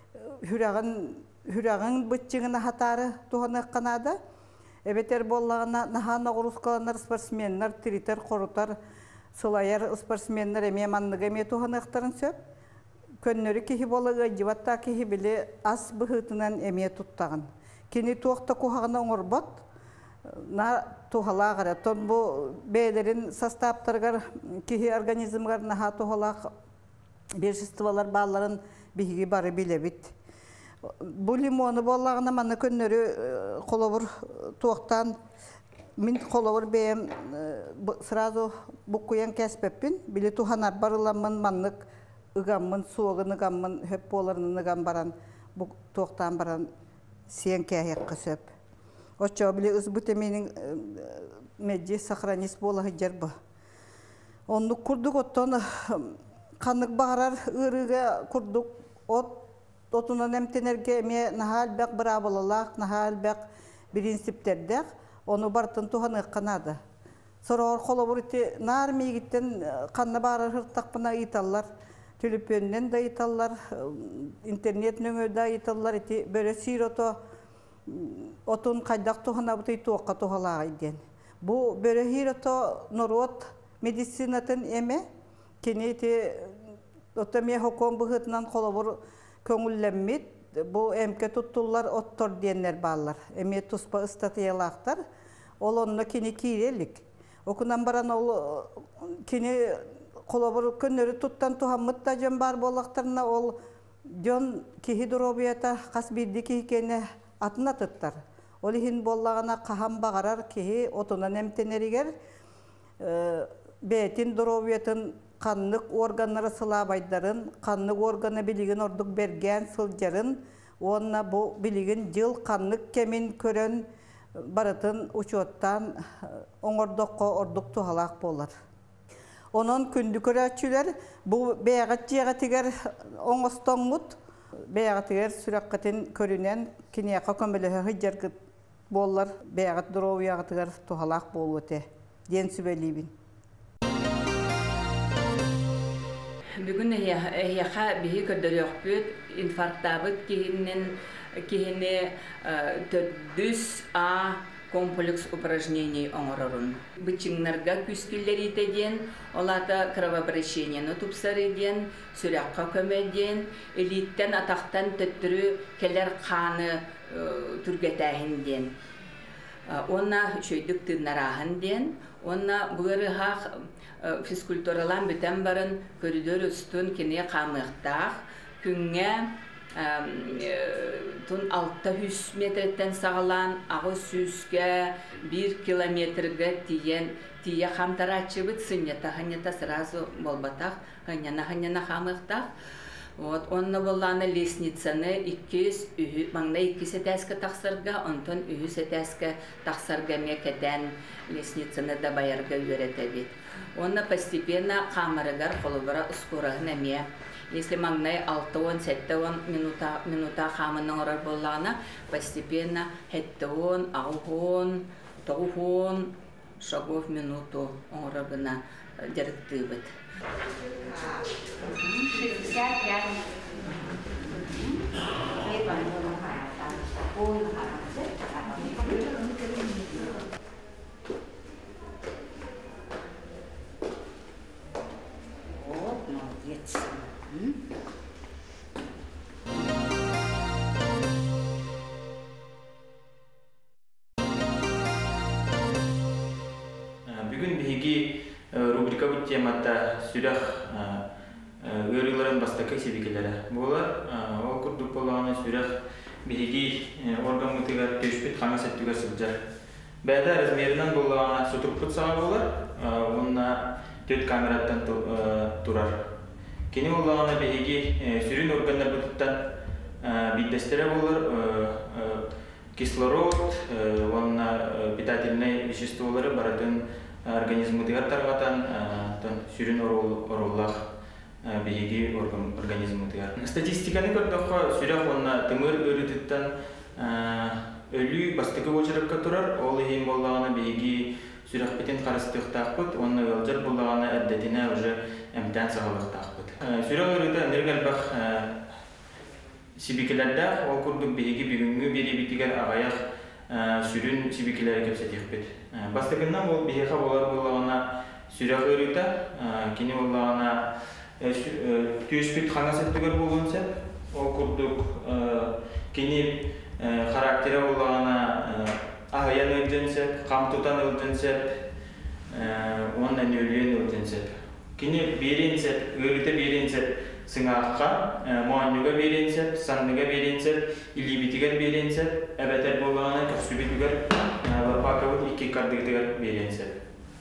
хүрәғын бұтчыңын ағатары туғаны қанады. Әбетер боллағына нағана ғұрысқаланар спортсменнер, тритер, қорытар, сылайар спортсменнер әме манныға әме туғаны ақтарын сөп. Көннері кеге болығы жыватта кеге біле ас бұғытынан әме тұттағын. кини туақта кухағына оңырбат, на тухалағыра. Тон бұл бәйлерін составтарғар, кихи организмғар наға тухалақ веществолар баларын биһиги бары билебит. Бу лимоны боллагына маны көннөрү колобур туактан мин колобур бем сразу букуян кеспеппин. Били туханар барыламын маннык ыгаммын суогын ыгаммын хөп боларын ыгам баран бу туактан баран сен кәйек кысып. Очо били ызбыты менин меди сохранист болагы жербы. Онну курдук оттон канык багарар ырыга курдук отунан эмтенерге эме нахал бек бирабылалак, нахал бек принциптердек, ону бартын туханы канады. Сорор колобурти нар мигиттен канна багарар хыртакпына италлар, телефоннен да италлар, интернет нөңөдө италлар, ити бөрө сирото отун кайдак тухана бути туакка тухалага иден. Бу бөрө хирото норот медицинатын эме кенети отамия хоком быгытынан колобур көңүллеммит. Бу эмке туттулар оттор диеннер баллар. Эме туспа ыстатыялактар. Ол онно кини кирелик. Окунан баран ол кини колобур көннөрү туттан тухаммытта жөн бар болактарына ол жөн кихи дуробията кас бирди кихикене атына тыттар. Ол ихин боллагана кахам багарар кихи отунан эмтенеригер бетин дуробиятын каннык органнары сылабайдарын, каннык органы билигин ордук берген сылжарын, онна бу билигин жыл каннык кемин көрөн барытын учоттан оңордокко ордук тухалак болар. Онон күндү көрөчүлөр бу бэягат жегатигер оңостоңмут, бэягатигер сүрөккатын көрүнен кинияка көмөлөһө хыжжар боллар, бэягат дуровиягатигер тухалак болуте. Ден сүбелибин. Бүгін яха биһи көдөрөкпүт инфарктабыт кихини 400А комплекс упражнений оңорорун. Бычыңнарга күскүллери теден, олата кровообращениені тупсары ден, сүрәкка көмеден, элиттен атақтан төттүрү келер қаны түргетәхін ден. Онна шөйдік тыннарахын ден, онна бұғырыхақ физкультуралан бүтен барын көрүдөр үстін кене қамықтақ, күнге тун 600 метреттен сағалан ағы сүзге 1 километрге тие қамтарачы бұд сынята сразу болбатақ, ғаньяна қамықтақ. Онна болланы лестницаны 200 маңна 2 сетәскі тақсырға, онтон 2 сетәскі тақсырға мекеден лестницаны да байырға үйреті бет. Онна постепенно қамырыгар қолыбыра ұскурағын әме. Если маңнай 6-10-7 минута қамының орар боллағына, постепенно 7-10, 9 шагов минуту оңырығына дәрікті бұд. 65. Вот, молодец. Бүгін биһиги рубрика бут темата сүрах өрүлөрүн бастакы себекелери. Булар ол курдук болганы сүрах биһиги орган мутыгар төшпүт хана сеттүгө сылжар. Бәдә размеринен болганы сутурпут сага болар. Онна 4 камераттан турар. Кени болганы биһиги сүрүн органдар бутуттан биддестере болар. Кислород, онна питательные веществолары баратын организмы таргатан сүрүн ороллах биһиги организмы тыгар. Статистиканы көрдөккө сүрөк онна тымыр өрүтүттан өлүү бастыкы очаракка турар. Ол ихин боллаганы биһиги сүрөк битен карыстыктакпыт, онна ылжыр боллаганы әддетине уже эмтен сагалыктакпыт. Сүрөк өрүтө энергелбах сибикелерде ол курдук биһиги бүгүнгү бери-битигер агаяк сүрүн сибикелери кепсетикпит. Бастыгынан бол биһиха болар боллагана сүрөк өрүтө, кини боллагана төспүт хана сеттигер болгонса, ол курдук кини характері олағана ағаян өлденсеп, қамтутан өлденсеп, оннан өлген өлденсеп. Кені беренсеп, өліті беренсеп, сыңаққа, мұаннуға беренсеп, санныға беренсеп, илибитігер беренсеп, әбәтер болағана көксүбетігер, пақавыт икі кардығытығер беренсеп.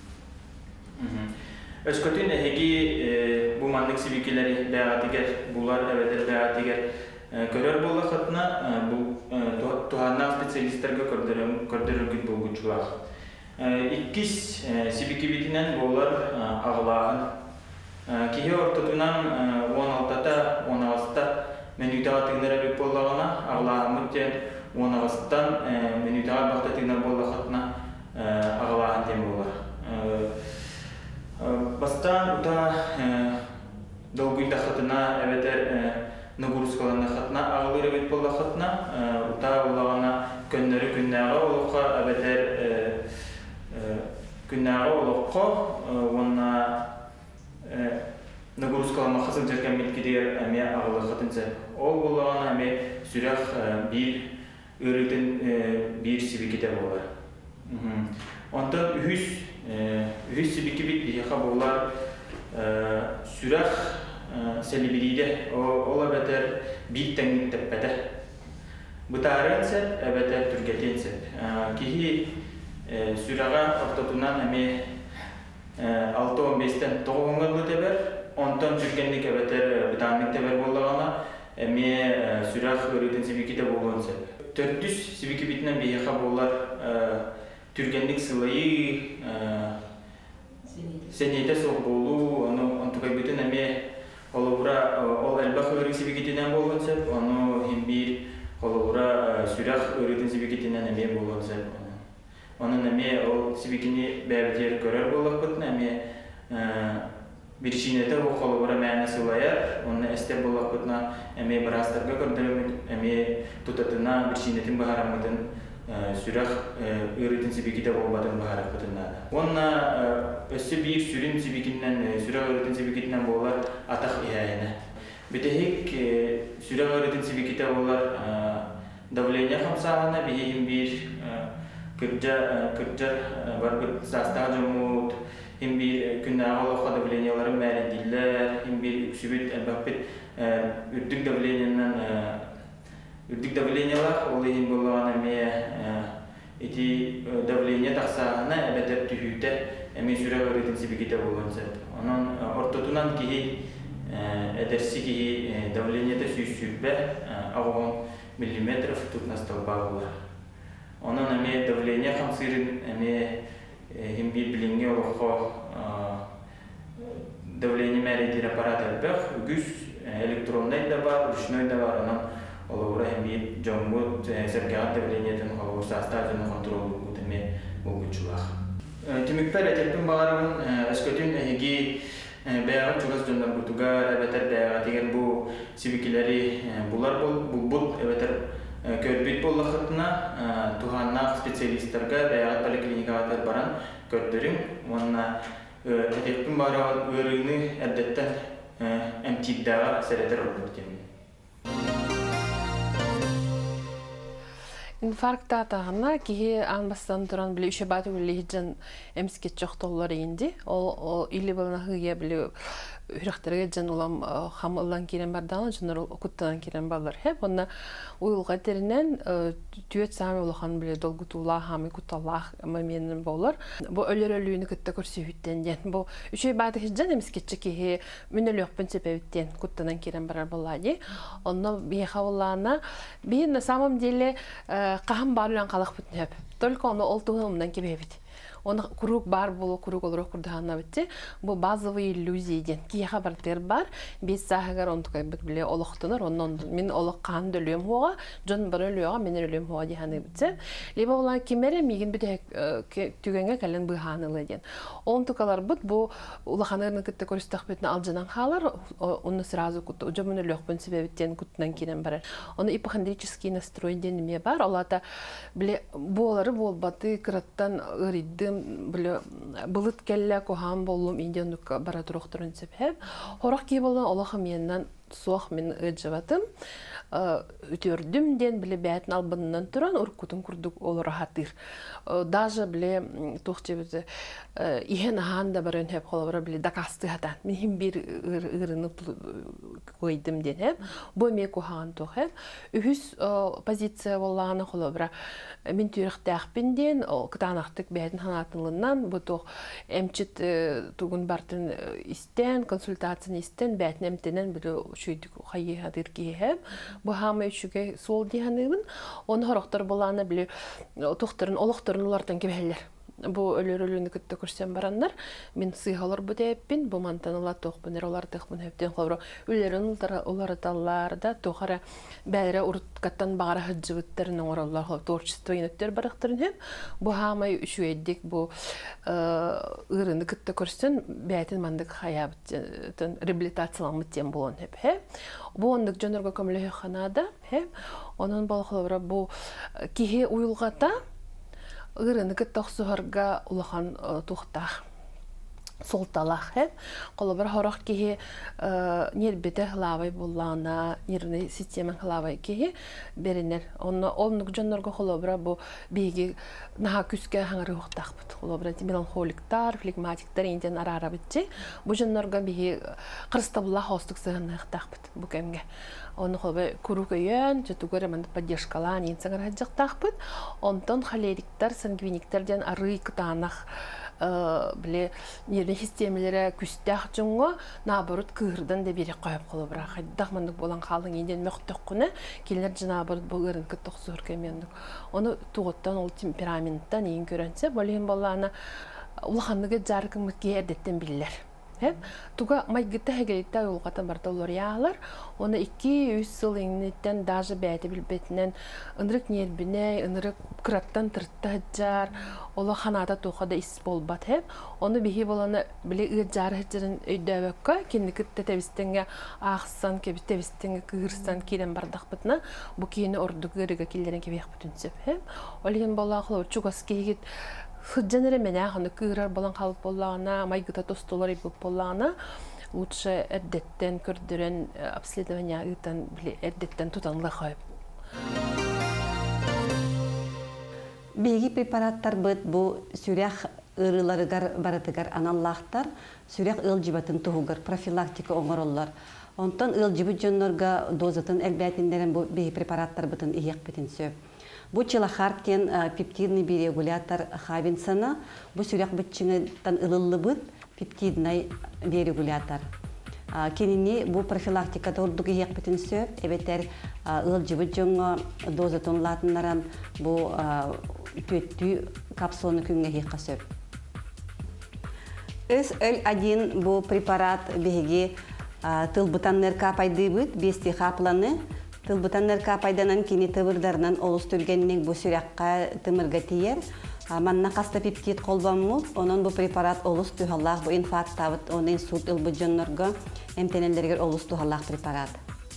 Өскөтін әйгі бұл мандық сибекелері бәғатығер, бұлар әбәтер бәғатығер көрер болы қытына туғаннақ специалистерге көрдірілгіт бұл күтчілақ. Иккіс сибеке бетінен болар ағылағын. Кейі ортытынан 16-та, 16-та менютаға тығыныр әбек болағына ағылағын 16-тан менютаға бақта тығыныр болы қытына ағылағын тем болар. Бастан ұта долгүйді қытына әбетер нагрузкаларына қытына ағылыр әбет болы қытына ұта олағына көннері күннәға олыққа әбетер күннәға олыққа онына нагрузкаларына қысыл жерген меткедер әме ағылыр қытынсы. Ол болағына әме сүрәқ бір өрілдің бір себекетер болар. Онтан үхіс себеке бет бейіға болар сүрәқ сәлібірейді, ол әбәтер бір тәңін тәппәді. Бұтарын сәп, әбәтер түргетен сәп. Кейі сүрәға ортатынан әме 6-15-тен 9-ңғылы тәбір, онтан түргенлік әбәтер бұтанлық тәбір болағана әме сүрәқ өретін себекеті болуын сәп. 400 себеке бетінен бейіға болар түргенлік сылайы сәнеті соқ болу, онтықай бүтін әме ол әлбақ өрік себекетінен болуын сәп, оны хембір қолуыра сүрәқ өретін себекетінен әме болуын сәп. Оның әме ол себекені бәбітер көрер болық бұтын, әме біршінеті ол қолуыра мәні сылайар, оны әстер болық бұтына әме бірастарға көрдірімін, әме тұтатына біршінетін бағарамытын сүрәқ өретін себекеті болбатын бағарақ бұтыннады. Онына өсі бір сүрін себекетінен, сүрәқ өретін себекетінен болар атақ иәйіні. Бітәйік сүрәқ өретін себекеті болар давления қамсағына бейін бір күрджар бар бір састағы жамуд, хем бір күнні ағалауға давленияларын мәрендейлер, хем бір үксібет әлбәппет үрдік давлениялар, ол ең болған әме еті давления тақсағына әбәтәп түхүйті әме сүрәқ өретін себекеті болған сәт. Оның ортотынан кейі әдәрсі кейі давленияты сүйсүрбә ағуын миллиметров тұтна столба болар. Оның әме давления қамсырын әме хембір білінге олыққа давление мәрейдер аппарат әлбәқ, үгіз электрондай да бар, ручной да бар, оның олауыра хембір жомғыт сәргеғат давлениятын қалауыр састажының контролы бұтыме бұл күтшілақ. Түмікпәр әтеппін бағарымын әскөтін әйге бәяғат чуғас жондар бұтуғар әбәтер бәяғат егер бұл себекелері бұлар бұлбұт әбәтер көрбет болы қытына туғаннақ специалисттарға бәяғат поликлиникағатар баран көрдірім. Онына әтеппін бағарымын өрігіні әрдеттен әмтиддаға сәретер олып өтемін. Инфаркт атағына кейі анбастан тұран білі үші баты өлі жан әміскет жоқ толылар еңді. Ол үйлі болына ғыя білі үріқтерге жан олам қамылдан керен бардағына жанар құттынан керен балар. Онына ойылға терінен түйет сами олақан білі долгутула қамы құтталақ мәменің болар. Бұл өлер өліуіні күтті көрсі үттенден. Бұл үші баты жан әміскетші кейі мүнілі өкпін сөпәуіттен құттынан керен барар болады. Онына бейқа олағына бейін на самом деле қағым барылан қалық бүтін өп. Только оны ол тұғылымдан кебебет. Оны круг бар болу, круг олырық күрдіғанна бітті. Бұл базовый иллюзияден. Кейіға бартер бар, бес сағығар онтықай біт біле олықтыныр. Мен олық қанды өлем хоға, жон бір өлеуға, мен өлем хоға дейханы бітті. Лебі олан кемері меген біте түгенге кәлін бұғанылы ден. Онтықалар бұд, бұл ұлақанығының күтті көрістіқ бітін алжынан қалар, оны сразу күтті. Ұжымын өлеуқ бін себебіттен күттінен керен барар. Оны ипохондрический настрой денеме бар. Олата біле болары болбаты кыраттан ұридды бұлыт кәлі көған болуым индиондық бара тұруқтырын сөпіп. Хорақ кей болуын олақы менен соқ мен ұджыватым. үтөрдүм ден биле бәтин албыннан туран уркутун курдук олар хатыр. Даже биле тухчебиз ихен ханда барын хеп холобра биле дакасты хатан. Мен хим бир ырыны койдым ден хеп. Бу меку хан тох хеп. Үхүс позиция боллаганы холобра. Мен түрөхтәхпин ден кытанактык бәтин ханатынлынан бу тох эмчит тугун бартын истен консультацияны истен бәтин эмтенен биле шуйдык хайы хатыр киһеп. Бу хамы үчүгө сол диханыбын. Он хорохтор боланы биле тухтарын олохторун улардан кебелер. Бу өлөрөлүнү көттө көрсөм барандар. Мен сыйгалар бу деппин, бу мантаныла тохпунер олар тохпун хептен хобро. Үлөрөн улар талларда тохара бәре урткаттан багара хыжыбыттарын ораллар творчество инеттер барактырын хеп. Бу хамай үчүэддик бу ырыны көттө көрсөн бәтин мандык хаябыттан реабилитацияланмыт тем болон хеп. Бу ондук жонорго көмөлө ханада хеп. Онун балыклары бу кихи уюлгата ырыны кыттоқсуһарга улахан тухтах солталах хеп колобар хорох кихи нербете хлавай буллана нервный система хлавай кихи беренер оннук жоннорго колобра бу биги наха күскө хаңары ухтахбыт колобра меланхоликтар флегматиктар инден арара битчи бу жоннорго биги кырстабулла хостук сыгынахтахбыт бу кемге он хобе курукөйөн жотугөр мен поддержкалан инсагар хаджактахбыт онтон холериктар сангвиниктардан ары кытанах биле нервный системалары күстәх жонго наоборот кырдан да бере коюп колобра хайдак мындык болан калың инден мөктөккүнө келер жынабырт бу ырын кыттоксур кемендик оны тугуттан ол темпераменттан эң көрөнсө болен баланы улахандыгы жаркымык кердеттен биллер туга майгытта хегелитта улгата бартолор яалар оны 2-3 жыл эңнеттен даже бәйте билбетинен ынырык нербине ынырык кыраттан тыртта жар ола ханада тухада ис болбат оны бихи боланы биле ыжар хыжырын өйдөбөккө киндикитте тебистенге ахсан кебит тебистенге кырсан кирен бардакпытна бу кийини ордугырыга киллерен кебек бүтүнсөп олген балахлы чугас кийгит Хыджанere мене ханы кырар балан калып боллагана, майгыта тостолор ип боллагана, лучше эрдеттен көрдүрен обследование ытан биле эрдеттен тутанлы хайып. Беги препараттар быт бу сүрях ырыларыгар баратыгар аналлахтар, сүрях ыл жибатын тугугар профилактика оңороллар. Онтон ыл жибы жоннорга дозатын элбетиндерен бу беги препараттар бытын иек битин сөп. Бу чилахартен пептидный бирегулятор Хабинсона, бу сүрях битчиңден ылыллы быт пептидный бирегулятор. Кенини бу профилактикада ордук иек битин сөп, эбетер ыл жибы жоңго дозатын латыннаран бу төттү капсуланы күнгө хикка сөп. СЛ1 бу препарат беги тылбытан нерка пайды быт, бести хапланы, тылбытан нерка пайданан кини тыбырдарынан олус түргеннен бу сүрякка тымырга тиер. Манна каста пептид колбаммут, онон бу препарат олус тухаллах, бу инфаркт табыт, он инсульт ылбыжоннорго эмтенеллергер олус тухаллах препарат.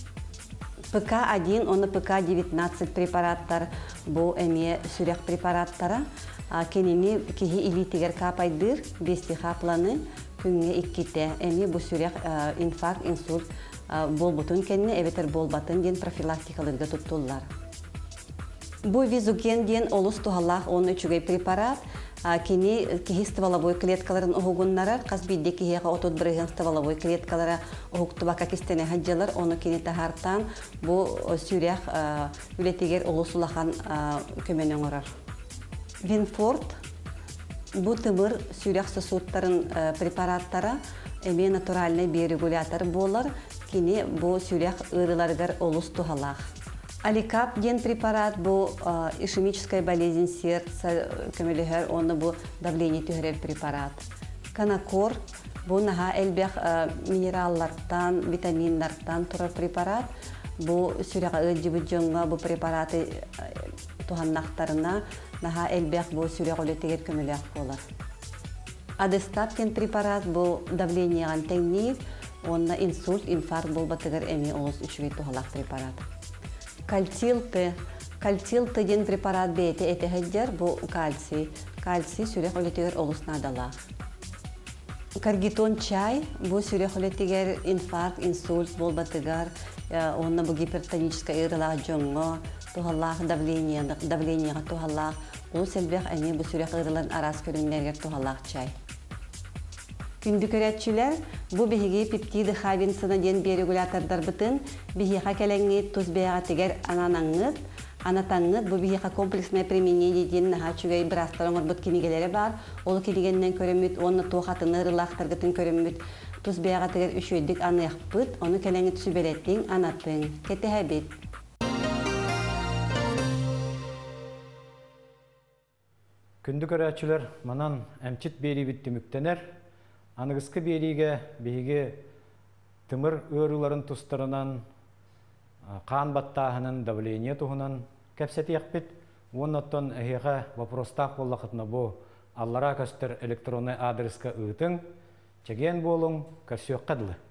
ПК-1, оны ПК-19 препараттар бу эме сүряк препараттара, кенини кихи илитигер капайдыр, бести хапланы, күнгө икките, эме бу сүряк инфаркт, инсульт болбутун кенне, эбетер болбатын ден профилактикалырга туттуллар. Бу визуген ден олус тухаллах, оны үчүгей препарат, кихи стволовой клеткаларын огугуннарар, казбидде кихига отут бирген стволовой клеткалара огуктубака кистене хаджалар, оны кини тахартан бу сүрях үлетигер олусулахан көменен орар. Винфорд бу тымыр сүрях сосудтарын препараттара эме натуральный биорегулятор болар, кини бу сүрях ырыларгар олус тухаллах. Аликап ден препарат бу ишемическая болезнь сердца, көмөлөһөр, оны бу давление түһөрөр препарат. Канакор бу наха элбех минераллардан, витаминнардан турар препарат. Бу сүряга ыжыбы жоңга бу препараты туханнактарына наха элбех бу сүряга үлетегер көмөлөк болар. Адестап ден препарат бу давленияган теңнейт, онна инсульт, инфаркт болбатыгар эми олус үчүгей тухалак препарат. Кальцилты ден препарат бейте эте хэджер бу кальций. Кальций сүрек олетегер олус надалах. Каргитон чай, бу сүрехолетигер инфаркт, инсульт болбатыгар, онна бу гипертоническая ырылах жоңго, тухаллах давлениега тухаллах, ол селбех әне бу сүрех ырылан арас көрүңнергер тухаллах чай. Күндү көрәтчүләр, бу беһиги пептиды хавинсына ден берегулятордар бытын, беһиха кәләңге туз беяга тигер ананаңыт, анатаңыт, бу беһиха комплексное применение ден наха чүгәй брастарыңыр бут кинигеләре бар, ол кинигеннен көрөмүт, онны тухатыны ырылахтыргытын көрөмүт, туз беяга тигер үшөйдик аныяқпыт, оны кәләңге түсүбелеттин анатын, кетеһәбит. Күндү көрәтчүләр, манан әмчит бери битти мүктенер, анығысқы бериге бейге тымыр өріларын тұстарынан қан баттағының давление тұғынан кәпсеті яқпет, оннаттан әйеға вопростақ болақытына бұл аллара көстер электронный адресқа ұйтың, чеген болың көсіөк қадылы.